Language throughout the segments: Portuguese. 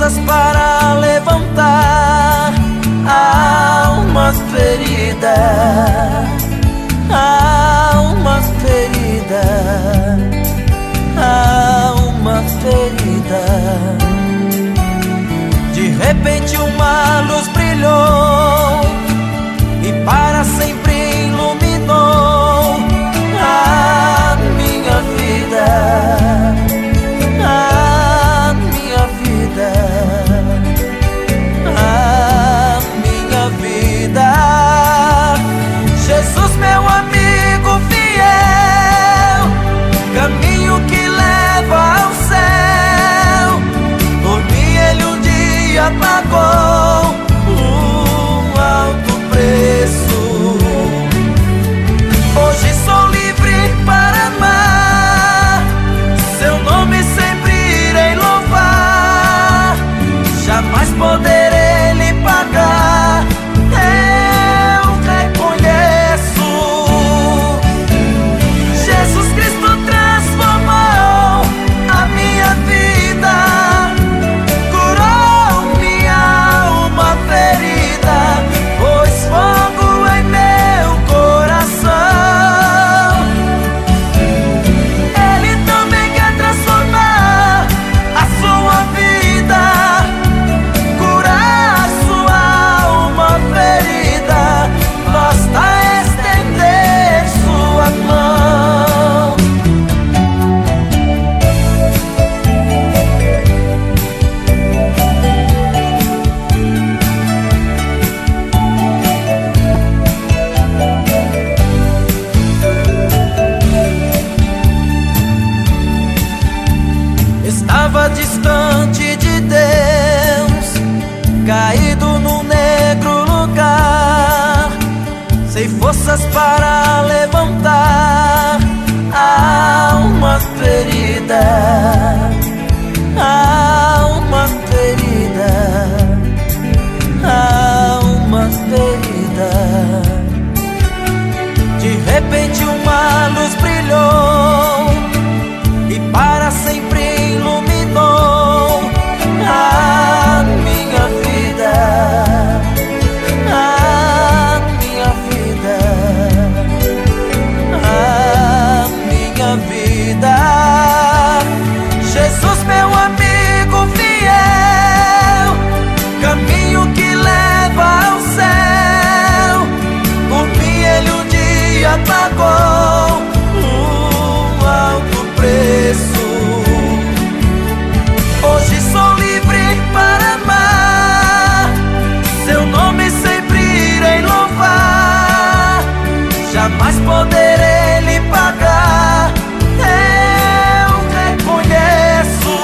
forças para levantar alma ferida, alma ferida, alma ferida. De repente uma luz brilhou e para sempre iluminou a minha vida, a minha vida, a minha vida. Jesus, meu amigo fiel, caminho que leva ao céu. Por mim ele um dia pagou um alto preço. Hoje sou livre para amar, seu nome sempre irei louvar. Jamais poderei lhe pagar, eu reconheço. Jesus Cristo transformou a minha vida, curou minha alma ferida, pôs fogo em meu coração. Ele também quer transformar a sua vida, curar sua alma ferida. Basta estender sua mão. Estava distante de Deus, caído num negro lugar, sem forças para levantar alma ferida, alma ferida, alma ferida. De repente uma luz brilhou e para sempre iluminou a minha vida, a minha vida, a minha vida. Jesus, meu amigo fiel, caminho que leva ao céu. Por mim ele um dia pagou um alto preço. Hoje sou livre para amar, seu nome sempre irei louvar. Jamais poderei lhe pagar, eu reconheço.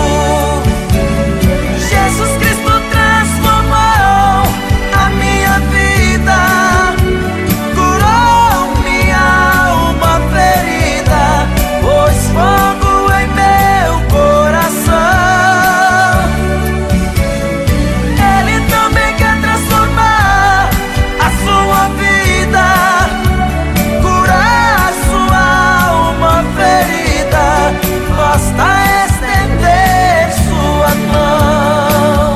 Jesus Cristo transformou a minha vida, curou minha alma ferida, pôs fogo em meu coração. Ele também quer transformar a sua vida, curar sua alma ferida. Basta estender sua mão.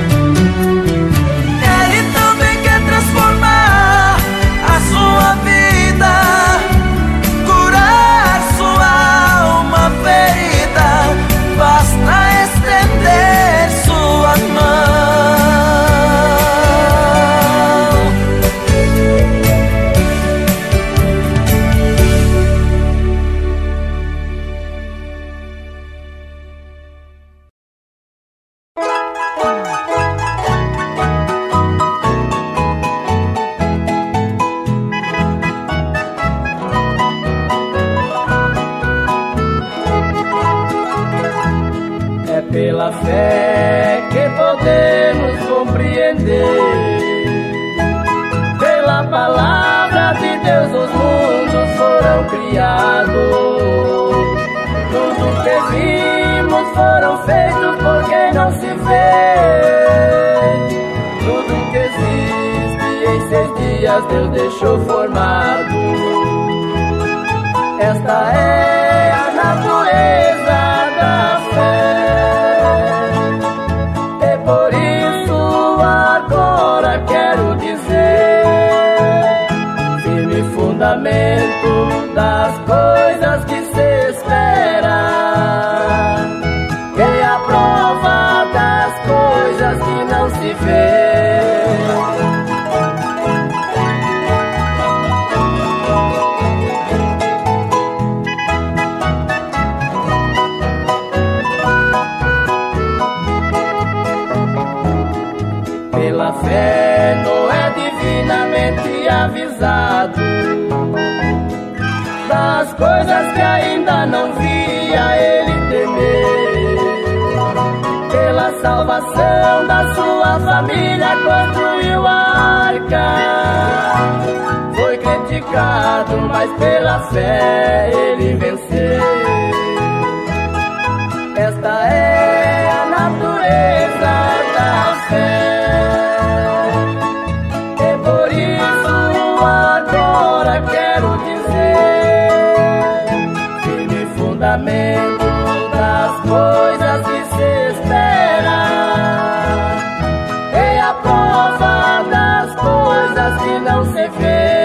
Ele também quer transformar a sua vida, curar sua alma ferida. Basta estender sua mão. É pela fé que podemos compreender, pela palavra de Deus os mundos foram criados. Tudo que vimos foram feitos por quem não se vê. Tudo que existe em 6 dias Deus deixou formado. Esta é a natureza da fé. fundamento das coisas que se espera, é a prova das coisas que não se vê. Pela fé Noé divinamente avisado das coisas que ainda não via, ele temeu. Pela salvação da sua família construiu a arca. Foi criticado, mas pela fé ele venceu. Esta é a natureza da fé. Quero dizer, firme fundamento das coisas que se espera, é a prova das coisas que não se vê.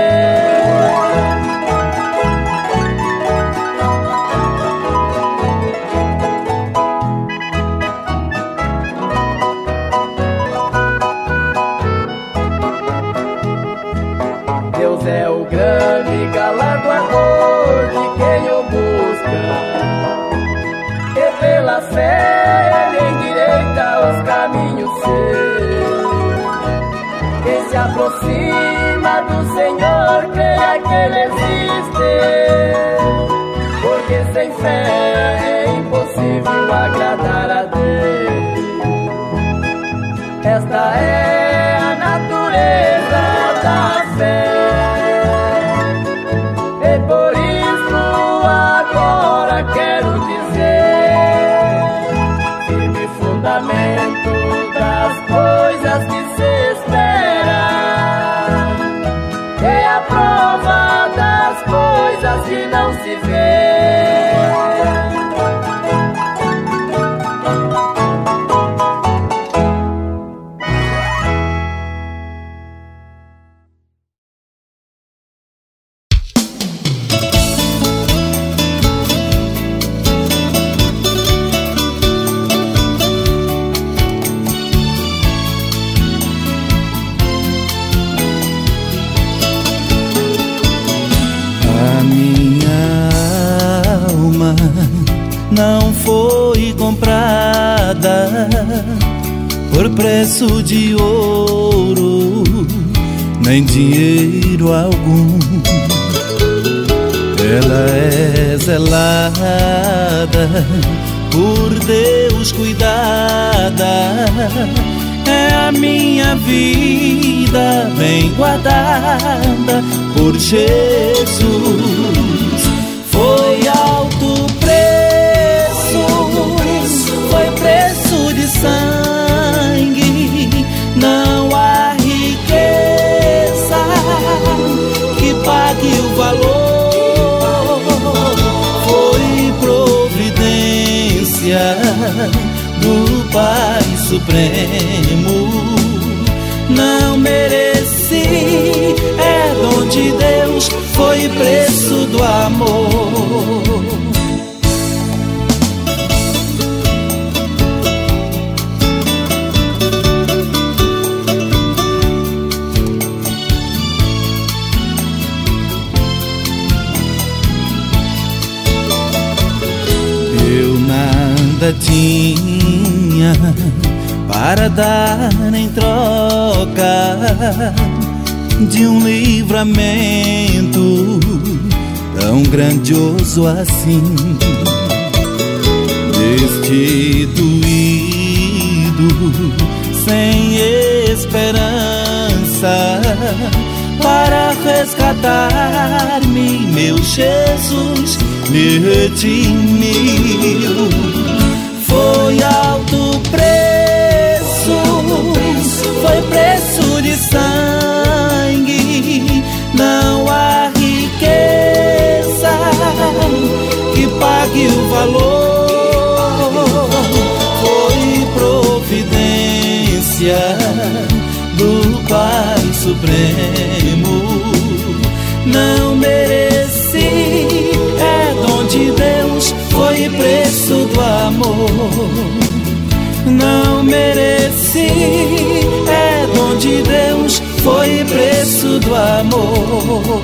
Deus é o grande galardoador de quem o busca, e pela fé ele endireita os caminhos seus. Quem se aproxima do Senhor creia que ele existe, porque sem fé é impossível agradar a Deus. Esta é a natureza da fé. Por isso agora quero dizer, firme fundamento das coisas que se espera, é a prova das coisas que não se vê. Não foi comprada por preço de ouro, nem dinheiro algum. Ela é zelada, por Deus cuidada. É a minha vida bem guardada por Jesus. Foi alto preço, foi preço de sangue. Não há riqueza que pague o valor. Foi providência do Pai Supremo. Não mereci, é dom de Deus, foi preço do amor. Eu nada tinha para dar em troca de um livramento tão grandioso assim. Destituído, sem esperança, para resgatar-me, meu Jesus me redimiu. Foi alto preço, foi preço de sangue. Não há riqueza que pague o valor. Foi providência do Pai Supremo. Não mereci, Não mereci, é dom de Deus, foi preço do amor.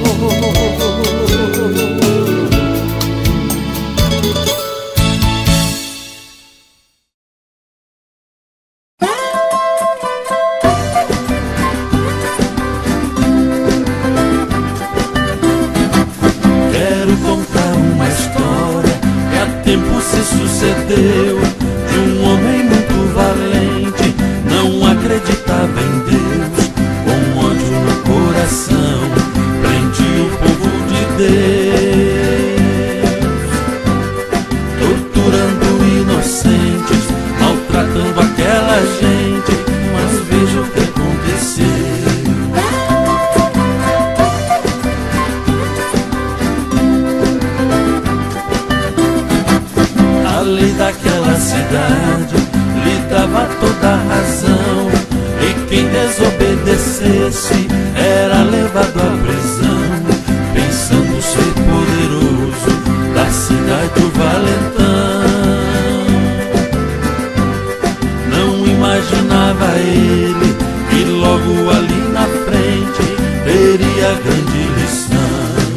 Quero contar uma história que há tempo se sucedeu, de um homem muito valente, não acreditava em Deus, com ódio no coração, prendia o povo de Deus, torturando inocentes, maltratando aquela gente. Mas veja o que aconteceu. A lei daquela cidade lhe dava toda a razão, e quem desobedecesse era levado à prisão. Pensando ser poderoso, da cidade o valentão, não imaginava ele que logo ali na frente teria a grande lição.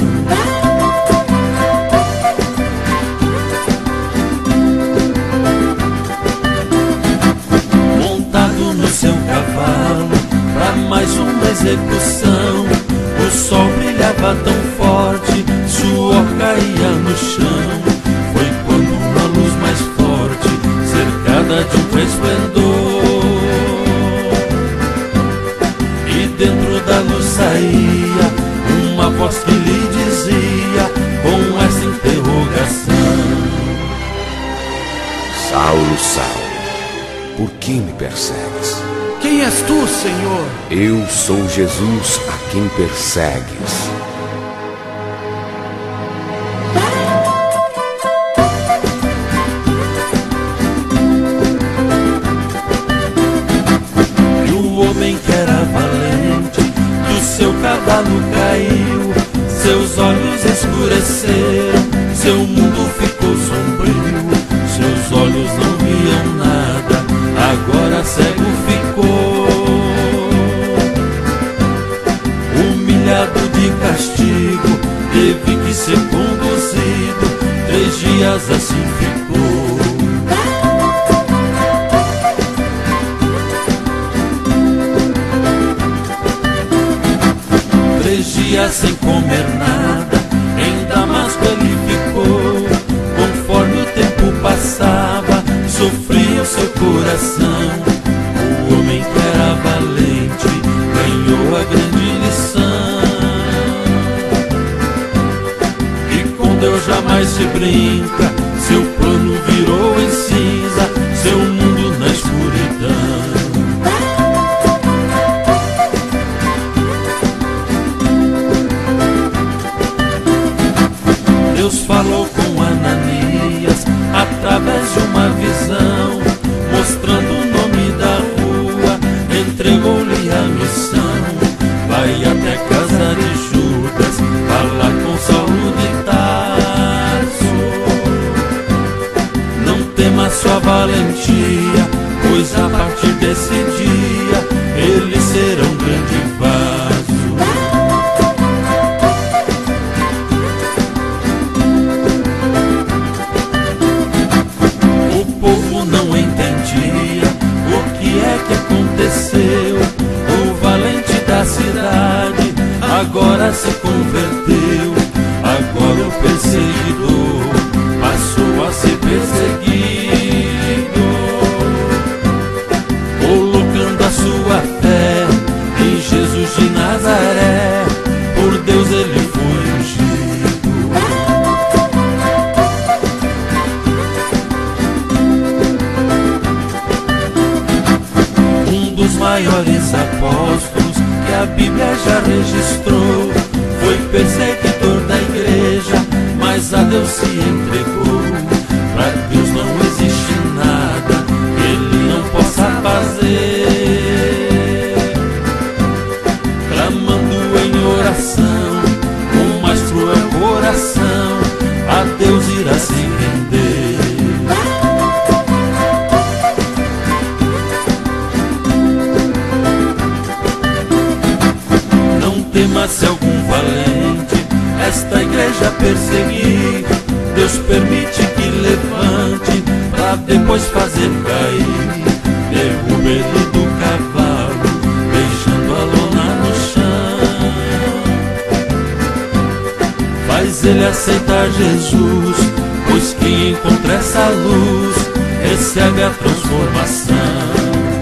Seu cavalo pra mais uma execução, o sol brilhava tão forte, suor caía no chão. Foi quando uma luz mais forte, cercada de um resplendor, e dentro da luz saía uma voz que lhe dizia com essa interrogação: Saulo, Saulo, por que me persegues? Quem és tu, Senhor? Eu sou Jesus a quem persegues. E o homem que era valente do seu cavalo caiu, seus olhos escureceram, seu mundo ficou sombrio, seus olhos não viam nada, agora cego ficou. Humilhado de castigo, teve que ser conduzido, 3 dias assim ficou. 3 dias sem comer nada, em Damasco ele ficou. Conforme o tempo passava, sofria o seu coração. O homem que era valente ganhou a grande lição, e com Deus jamais se brinca, seu plano virou em cinza, seu mundo na escuridão. Deus falou com Ananias através de uma visão, mostrando o nome da rua, entregou-lhe a missão. Vai até a casa de Judas, fala com Saulo de Tarso. Não tema sua valentia, pois a partir desse dia eles serão grande vaso. Não entendia o que é que aconteceu. O valente da cidade agora se converteu. Agora o perseguidor passou a ser perseguido, colocando a sua fé em Jesus de Nazaré. Por Deus ele foi ungido. Dos maiores apóstolos que a Bíblia já registrou, foi perseguidor da igreja, mas a Deus se entregou. Pra Deus não existe nada que Ele não possa fazer. Clamando em oração, com mais cruel coração, a Deus irá se render. Mas se algum valente esta igreja perseguir, Deus permite que levante pra depois fazer cair. Derruba ele do cavalo, beijando a lona no chão. Faz ele aceitar Jesus, pois quem encontra essa luz recebe a transformação.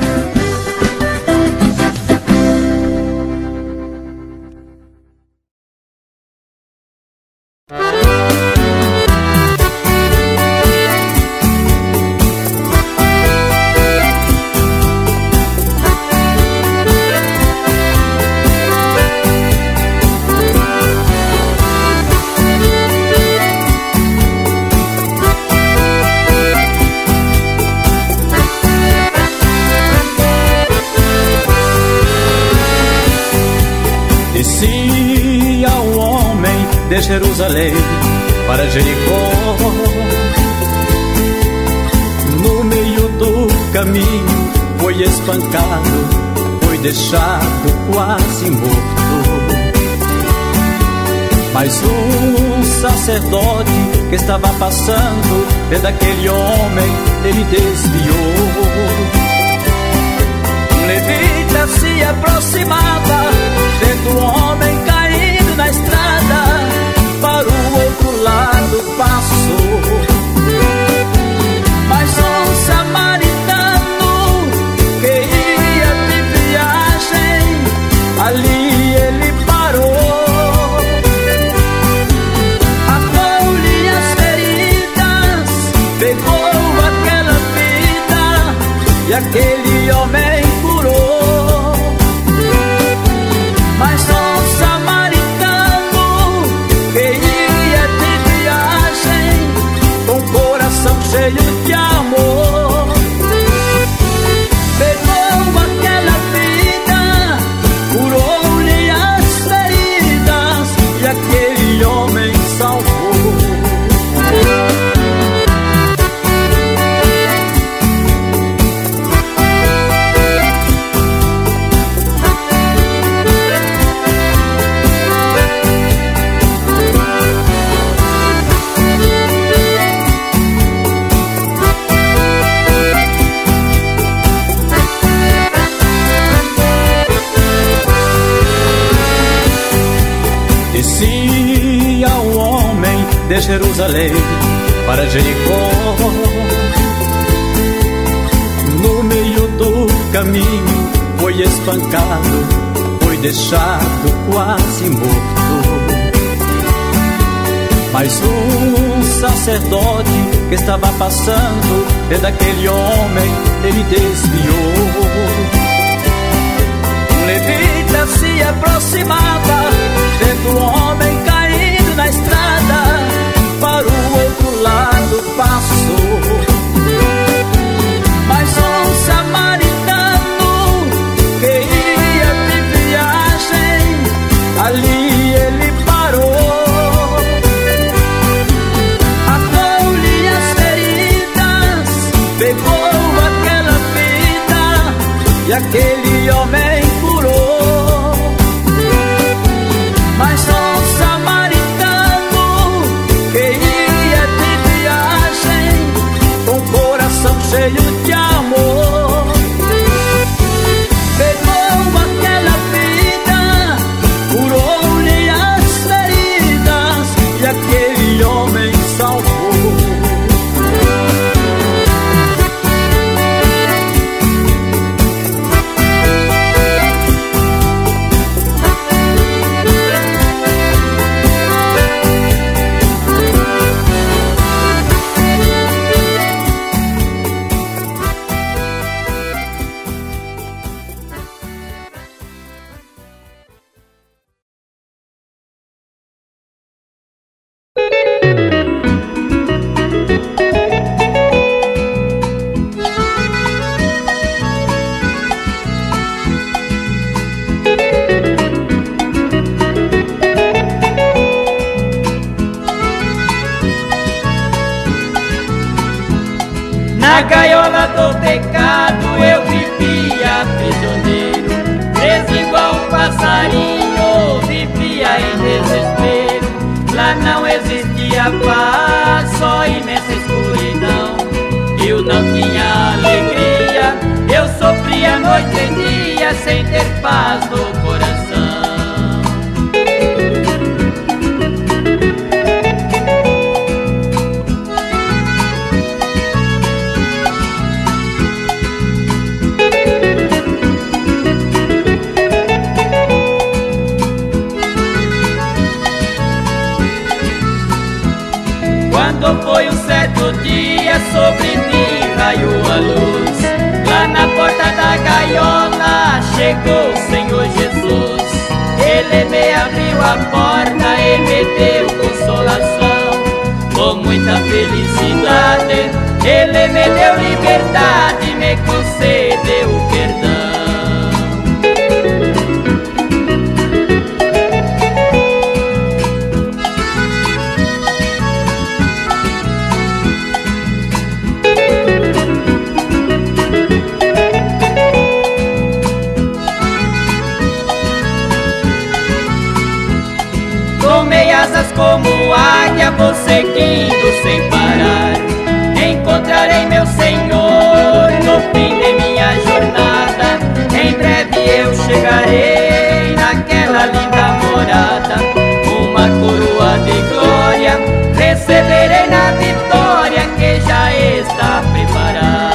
Descia o homem de Jerusalém para Jericó. No meio do caminho foi espancado, foi deixado quase morto. Mas um sacerdote que estava passando vendo aquele homem, ele desviou. Um levita se aproximava, vendo o homem caído na estrada, para o outro lado passou. Mas um samaritano que ia de viagem, ali ele parou. Atou-lhe as feridas, pegou aquela vida e aquele homem curou. Mas um samaritano que ia de viagem, com o coração cheio de amor, pegou aquela vida, curou-lhe as feridas e aquele homem salvou. Descia o homem de Jerusalém para Jericó. No meio do caminho foi espancado, foi deixado quase morto. Mas um sacerdote que estava passando vendo aquele homem, ele desviou. Um levita se aproximava, vendo o homem caído na estrada, para o outro lado passou. Mas um samaritano que ia de viagem, ali ele parou. Atou-lhe as feridas, pegou aquela vida e aquele homem curou. Mas um samaritano que ia de viagem, com o coração cheio de amor, pegou aquela vida, curou-lhe as feridas e aquele homem salvou. Na gaiola do pecado eu vivia prisioneiro, preso igual um passarinho, vivia existia paz, só imensa escuridão. Eu não tinha alegria, eu sofria noite e dia sem ter paz no coração. Quando foi um certo dia, sobre mim raiou a luz. Lá na porta da gaiola chegou o Senhor Jesus. Ele me abriu a porta e me deu consolação. Com muita felicidade, Ele me deu liberdade e me concedeu o perdão. Tomei asas como águia, vou seguindo sem parar. Encontrarei meu Senhor no fim de minha jornada. Em breve eu chegarei naquela linda morada. Uma coroa de glória receberei na vitória que já está preparada.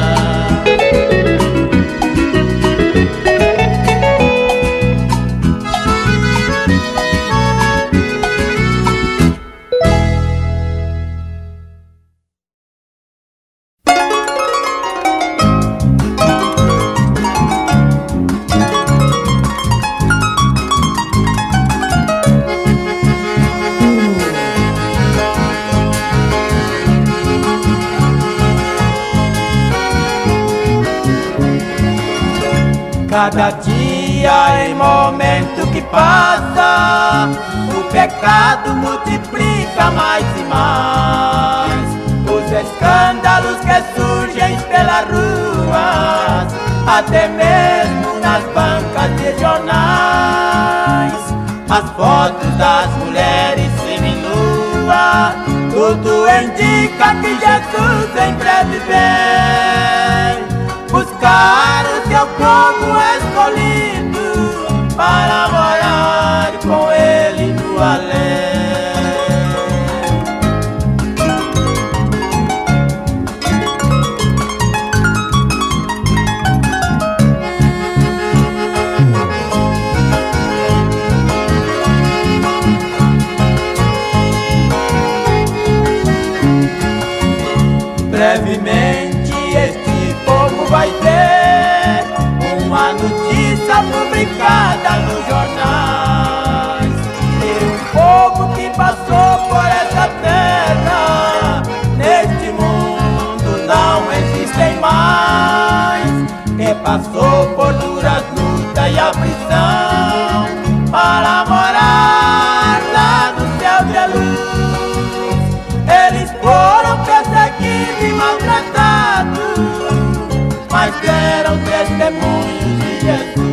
Cada dia em momento que passa, o pecado multiplica mais e mais. Os escândalos que surgem pelas ruas, até mesmo nas bancas de jornais. As fotos das mulheres seminuas, tudo indica que Jesus em breve vem buscar o seu povo escolhido para morar com Ele no além. Brevemente este povo vai ter uma notícia publicada nos jornais. E um povo que passou por essa terra, neste mundo não existem mais. Que passou por duras lutas e aflição para morar lá no céu de luz. Eles foram perseguidos e maltratados, mas deram testemunhos de Jesus.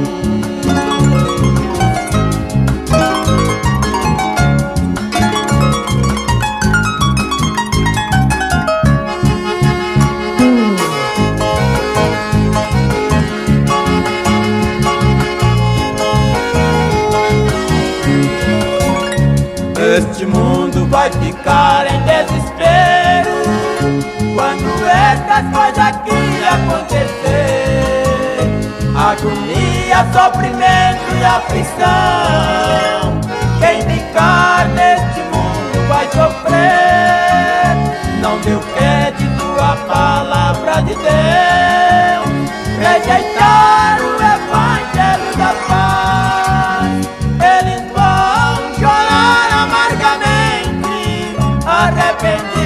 Este mundo vai ficar em desespero quando estas coisas aqui acontecer. Agonia, sofrimento e aflição, quem ficar neste mundo vai sofrer. Não deu crédito à palavra de Deus, rejeitar o evangelho da paz. Eles vão chorar amargamente, arrependidos